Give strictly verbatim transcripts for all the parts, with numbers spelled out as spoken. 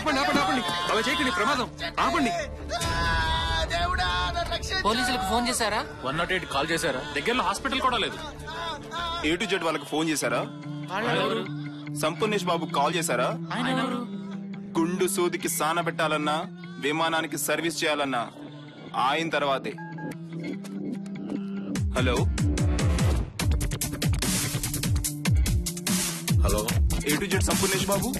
ఆపండి ఆపండి ఆపండి అలా చేయకండి, ప్రమాదం. ఆపండి. పోలీసులకు ఫోన్ చేశారా? వన్ నాట్ ఎయిట్ కాల్ చేశారా? దగ్గరలో హాస్పిటల్ కూడా లేదు. ఏ టు జెడ్ వాళ్ళకి ఫోన్ చేశారా? సంపూర్ణేష్ బాబు కాల్ చేశారా? గుండు సూదికి సాన పెట్టాలన్నా, విమానానికి సర్వీస్ చేయాలన్నా ఆయన తర్వాతే. Hello hello, A to Z Sampoornesh Babu.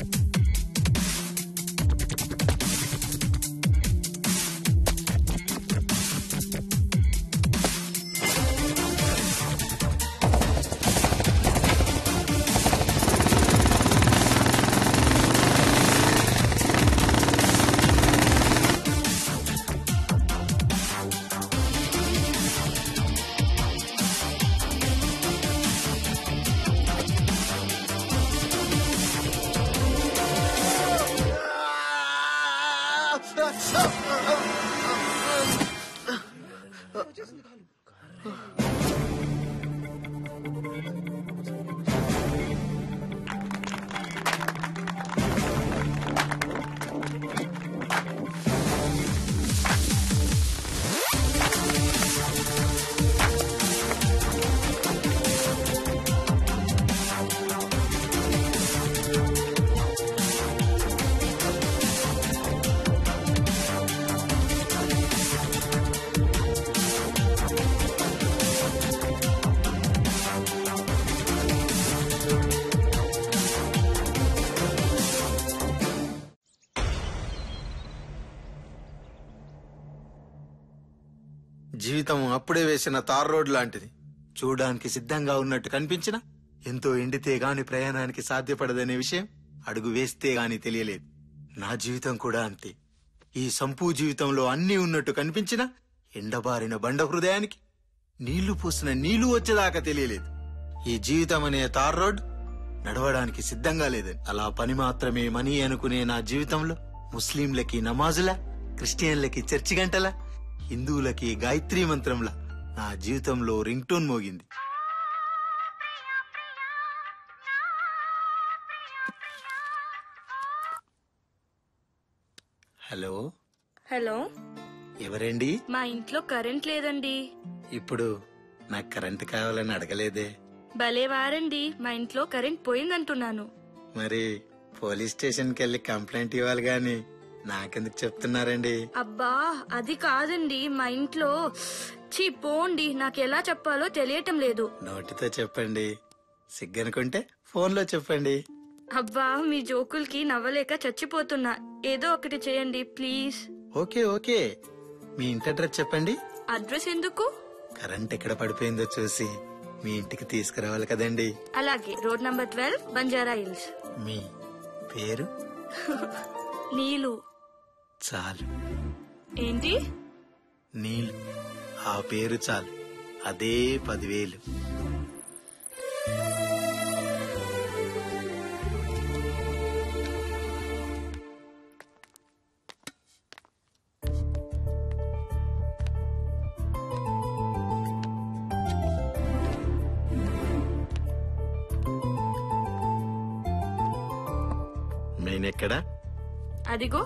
జీవితం అప్పుడే వేసిన తార్ రోడ్ లాంటిది. చూడడానికి సిద్ధంగా ఉన్నట్టు కనిపించినా ఎంతో ఎండితే గాని ప్రయాణానికి సాధ్యపడదనే విషయం అడుగు వేస్తే గాని తెలియలేదు. నా జీవితం కూడా అంతే. ఈ సంపూ జీవితంలో అన్నీ ఉన్నట్టు కనిపించినా ఎండబారిన బండ హృదయానికి నీళ్లు పూసిన నీళ్లు వచ్చేదాకా తెలియలేదు. ఈ జీవితం అనే తార్ రోడ్ నడవడానికి సిద్ధంగా లేదని. అలా పని మాత్రమే మనీ అనుకునే నా జీవితంలో ముస్లింలకి నమాజులా, క్రిస్టియన్లకి చర్చి గంటలా, హిందువులకి గాయత్రీ మంత్రంలా నా జీవితంలో రింగ్ టోన్ మోగింది. హలో హలో, ఎవరండి? మా ఇంట్లో కరెంట్ లేదండి. ఇప్పుడు నాకు కరెంట్ కావాలని అడగలేదే. భలే వారండి, మా ఇంట్లో కరెంట్ పోయిందంటున్నాను. మరి పోలీస్ స్టేషన్ కి వెళ్లి కంప్లైంట్ ఇవ్వాలి గాని నాకెందుకు చెప్తున్నారండి? అబ్బా అది కాదండి, మా ఇంట్లో చీ పోండి, నాకెలా చెప్పాలో తెలియటం లేదు. నోటితో చెప్పండి, సిగ్గనుకుంటే ఫోన్ లో చెప్పండి. అబ్బా మీ జోకులకి నవ్వలేక చచ్చిపోతున్నా, ఏదో ఒకటి చేయండి ప్లీజ్. ఓకే ఓకే, మీ ఇంటి అడ్రస్ చెప్పండి. అడ్రస్ ఎందుకు? కరెంట్ ఎక్కడ పడిపోయిందో చూసి మీ ఇంటికి తీసుకురావాలి కదండి. అలాగే, road number twelve, Banjara Hills. మీ పేరు? నీలు. చాలు. ఏంటి? నీలు. ఆ పేరు చాలు, అదే పదివేలు. నేనెక్కడా? అదిగో.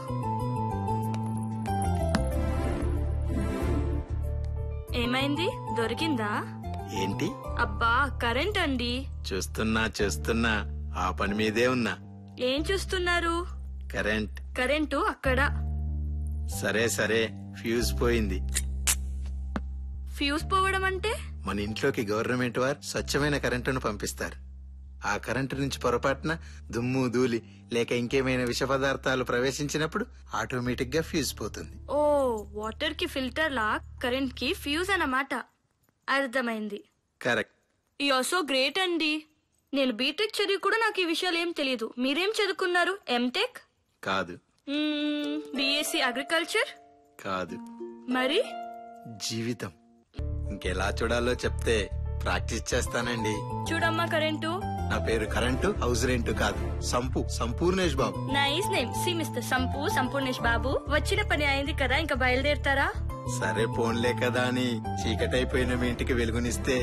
ఏమైంది, దొరికిందా? ఏంటి? అబ్బా కరెంట్ అండి. చూస్తున్నా చూస్తున్నా, ఆ పని మీదే ఉన్నా. ఏం చూస్తున్నారు? కరెంట్. కరెంటు అక్కడ. సరే సరే, ఫ్యూజ్ పోయింది. ఫ్యూజ్ పోవడం అంటే? మన ఇంట్లోకి గవర్నమెంట్ వారు స్వచ్ఛమైన కరెంటును పంపిస్తారు. ఆ కరెంటు నుంచి పొరపాటున దుమ్ము ధూళి లేక ఇంకేమైనా విష పదార్థాలు ప్రవేశించినప్పుడు ఆటోమేటిక్ గా ఫ్యూజ్ పోతుంది. ఓ, వాటర్ కి ఫిల్టర్ లా కరెంట్ కి ఫ్యూజ్ అన్నమాట. అర్థమైంది. Correct. You are so great అండి. నేను బీటెక్ చదివి కూడా నాకు ఈ విషయాలు ఏం తెలియదు. మీరేం చదువుకున్నారు? ఎంటెక్? కాదు. BSc agriculture? కాదు. మరి? జీవితం ఇంకెలా చూడాలో చెప్తే ప్రాక్టీస్ చేస్తానండి. చూడమ్మా కరెంటు. నా పేరు కరెంటు, హౌస్ రెంట్ కాదు. Sampu, Sampoornesh Babu. Nice name. See mister Sampu, Sampoornesh Babu. వచ్చిన పని అయింది కదా, ఇంకా బయలుదేరుతారా? సరే పోన్లే కదా అని చీకటైపోయిన మీ ఇంటికి వెలుగునిస్తే.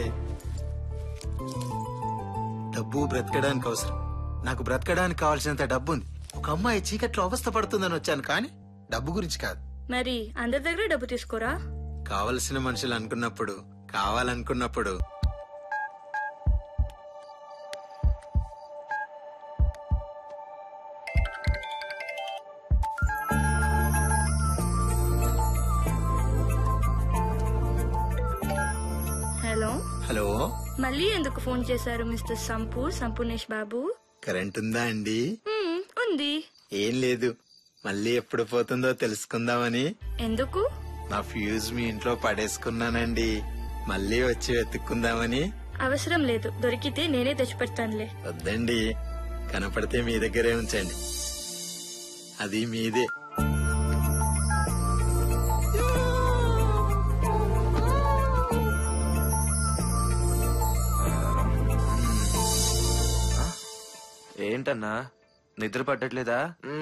డబ్బు బ్రతకడానికి అవసరం. నాకు బ్రతకడానికి కావాల్సినంత డబ్బు ఉంది. ఒక అమ్మాయి చీకట్లో అవస్థ పడుతుందని వచ్చాను కానీ డబ్బు గురించి కాదు. మరి అందరి దగ్గర డబ్బు తీసుకోరా? కావలసిన మనుషులు అనుకున్నప్పుడు, కావాలనుకున్నప్పుడు. హలో హలో, మళ్ళీ ఎందుకు ఫోన్ చేశారు మిస్టర్ సంపూ సంపూర్ణేష్ బాబు? కరెంట్ ఉందా అండి? మ్మ్, ఉంది. ఏం లేదు, మళ్ళీ ఎప్పుడు పోతుందో తెలుసుకుందామని. ఎందుకు? నా ఫ్యూజ్ మీ ఇంట్లో పడేసుకున్నానండి, మళ్ళీ వచ్చి వెతుక్కుందామని. అవసరం లేదు, దొరికితే నేనే తెచ్చిపెడతానులే. వద్దండి, కనపడితే మీ దగ్గరే ఉంచండి, అది మీదే. ఏంటన్నా నిద్ర పట్టట్లేదా?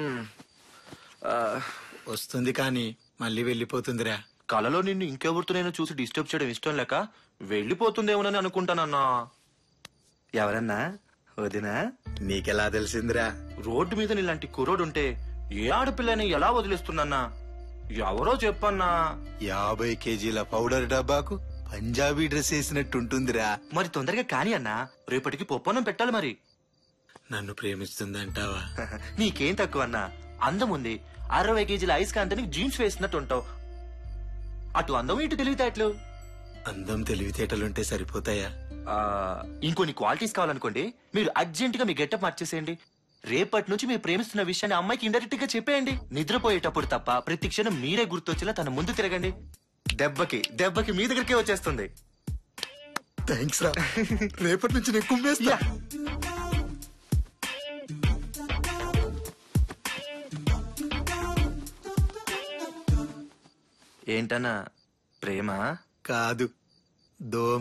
వస్తుంది కానీ మళ్ళీ వెళ్ళిపోతుందిరా. కలలో నిన్ను ఇంకెవరితో నేను చూసి డిస్టర్బ్ చేయడం ఇష్టం లేక వెళ్ళిపోతుందేమోనని అనుకుంటానన్నా. ఎవరన్నా? వదినా? నీకెలా తెలిసిందిరా? రోడ్డు మీద నీలాంటి కుర్రోడుంటే ఏ ఆడపిల్లని ఎలా వదిలేస్తున్నా? ఎవరో చెప్పన్నా. యాభై కేజీల పౌడర్ డబ్బాకు పంజాబీ డ్రెస్ వేసినట్టుంటుందిరా. మరి తొందరగా కాని అన్నా, రేపటికి పొప్పనం పెట్టాలి. మరి నన్ను ప్రేమిస్తుందంటావా? నీకేం తక్కువ అన్నా, అందం ఉంది. అరవై కేజీల ఐస్ కాంతని జీన్స్ వేసినట్టు ఉంటావు. అటు అందం ఇటు తెలివితేటలు. అందం తెలివితేటలుంటే సరిపోతాయా? ఆ, ఇంకొన్ని క్వాలిటీస్ కావాలనుకోండి, మీరు అర్జెంట్ గా మీ గెటప్ మార్చేసేయండి. రేపటి నుంచి మీరు ప్రేమిస్తున్న విషయాన్ని అమ్మాయికి ఇండైరెక్ట్ గా చెప్పేయండి. నిద్రపోయేటప్పుడు తప్ప ప్రతి క్షణం మీరే గుర్తొచ్చేలా తన ముందు తిరగండి. దెబ్బకి దెబ్బకి మీ దగ్గరికే వచ్చేస్తుంది. థ్యాంక్స్ రా, రేపటి నుంచి నేను కుమ్మేస్తా. ఏంటన్నా, ప్రేమ కాదు, దోమ.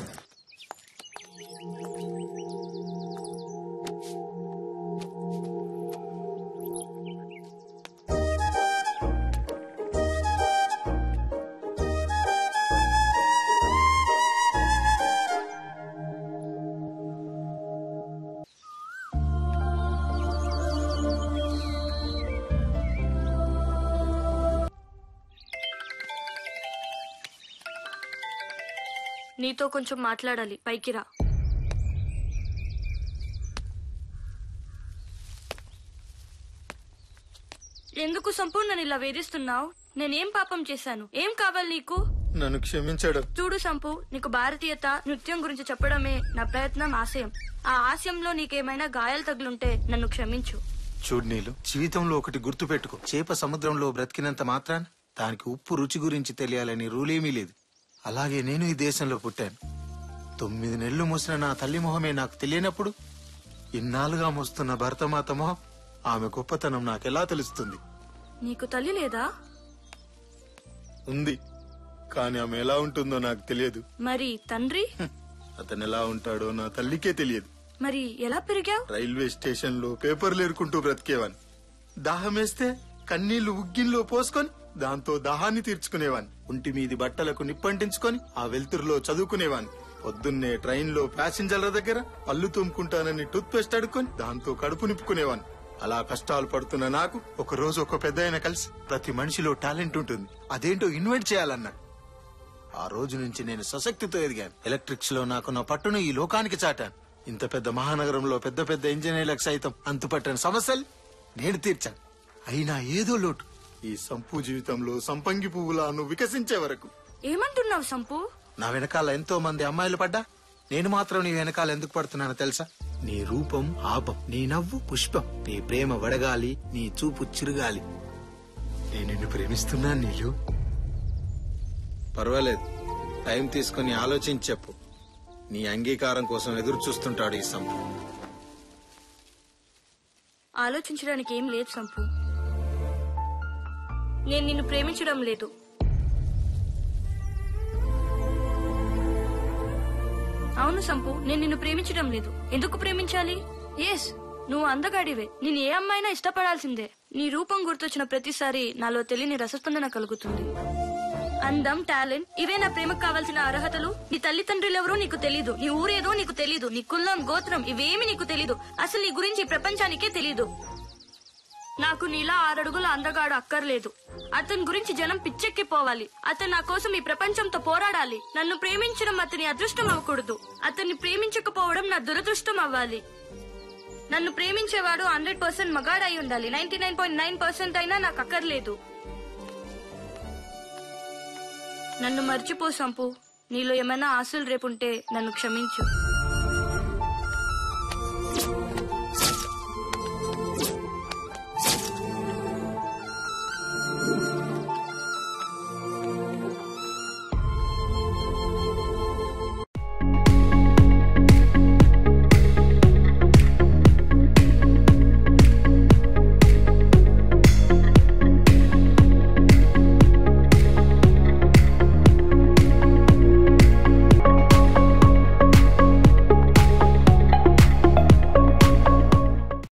నీతో కొంచెం మాట్లాడాలి, పైకి రా. ఎందుకు సంపూర్ణ నన్ను ఇలా వేధిస్తున్నావు? నేనేం పాపం చేశాను? ఏం కావాలి నీకు? నన్ను క్షమించాడు. చూడు సంపు, నీకు భారతీయత నృత్యం గురించి చెప్పడమే నా ప్రయత్నం, ఆశయం. ఆ ఆశయంలో నీకేమైనా గాయాలు తగులుంటే నన్ను క్షమించు. చూడు నీలు, జీవితంలో ఒకటి గుర్తు పెట్టుకో. చేప సముద్రంలో బ్రతికినంత మాత్రాన దానికి ఉప్పు రుచి గురించి తెలియాలని రూలేమీ లేదు. అలాగే నేను ఈ దేశంలో పుట్టాను. తొమ్మిది నెలలు మోసిన నా తల్లి మొహమే నాకు తెలియనప్పుడు ఇన్నాళ్ళుగా మోస్తున్న భరతమాత మొహం, ఆమె గొప్పతనం నాకెలా తెలుస్తుంది? నీకు తల్లి లేదా? ఉంది, కానీ ఆమె ఎలా ఉంటుందో నాకు తెలియదు. మరి తండ్రి? అతను ఎలా ఉంటాడో నా తల్లికే తెలియదు. మరి ఎలా పెరిగావు? రైల్వే స్టేషన్ లో పేపర్లు ఏరుకుంటూ బ్రతికేవాన్ని. దాహమేస్తే కన్నీళ్లు ఉగ్గిన్లో పోసుకొని దాంతో దాహాన్ని తీర్చుకునేవాన్ని. ఒంటి మీది బట్టలకు నిప్పంటించుకొని ఆ వెలుతురులో చదువుకునేవాన్ని. పొద్దున్నే ట్రైన్ లో ప్యాసింజర్ల దగ్గర పళ్ళు తుమ్ముకుంటానని టూత్ పేస్ట్ అడుక్కొని దాంతో కడుపు నింపుకునేవాన్ని. అలా కష్టాలు పడుతున్న నాకు ఒక రోజు ఒక పెద్ద ఆయన కలిసి, ప్రతి మనిషిలో టాలెంట్ ఉంటుంది, అదేంటో ఇన్వెంట్ చేయాలన్నాడు. ఆ రోజు నుంచి నేను సశక్తితో ఎదిగాను. ఎలక్ట్రిక్స్ లో నాకున్న పట్టును ఈ లోకానికి చాటాను. ఇంత పెద్ద మహానగరంలో పెద్ద పెద్ద ఇంజనీర్లకు సైతం అంతుపట్టని సమస్యలు నేను తీర్చాను. అయినా ఏదో లోటు. ఈ సంపు జీవితంలో సంపంగి పువ్వులా నువ్వు వికసించే వరకు. ఏమంటున్నావు సంపు? నా వెనకాల ఎంతో మంది అమ్మాయిలు పడ్డా నేను మాత్రం నీ వెనకాల ఎందుకు పడుతున్నానో తెలుసా? నీ రూపం ఆపం, నీ నవ్వు పుష్పం, నీ ప్రేమ వడగాలి, నీ చూపు చిరుగాలి. నేను నిన్ను ప్రేమిస్తున్నాను నీలు. పర్వాలేదు, టైం తీసుకుని ఆలోచించి చెప్పు. నీ అంగీకారం కోసం ఎదురు చూస్తుంటాడు ఈ సంపు. ఆలోచించడానికి ఏం లేదు సంపు. నేను నిన్ను ప్రేమించడం లేదు. అవును సంపు, నేను నిన్ను ప్రేమించడం లేదు. ఎందుకు ప్రేమించాలి? ఎస్, నువ్వు అందగాడివే. నేను ఏ అమ్మాయినా ఇష్టపడాల్సిందే. నీ రూపం గుర్తొచ్చిన ప్రతిసారి నాలో తెలియని రసస్పందన కలుగుతుంది. అందం, టాలెంట్, ఇవే నా ప్రేమకు కావాల్సిన అర్హతలు. నీ తల్లిదండ్రులు ఎవరో నీకు తెలీదు, నీ ఊరేదో నీకు తెలీదు, నీ కులం, గోత్రం ఇవేమి నీకు తెలీదు. అసలు నీ గురించి ఈ ప్రపంచానికే తెలీదు. నాకు నీలా ఆరడుగుల అందగాడు అక్కర్లేదు. అతని గురించి జనం పిచ్చెక్కిపోవాలి. అతను నా కోసం ఈ ప్రపంచంతో పోరాడాలి. నన్ను ప్రేమించడం అతని అదృష్టం అవ్వకూడదు. అతన్ని ప్రేమించకపోవడం నా దురదృష్టం అవ్వాలి. నన్ను ప్రేమించేవాడు హండ్రెడ్ పర్సెంట్ మగాడై ఉండాలి. Ninety nine point nine percent అయినా నాకు అక్కర్లేదు. నన్ను మర్చిపో సంపు. నీలో ఏమైనా ఆశలు రేపుంటే నన్ను క్షమించు.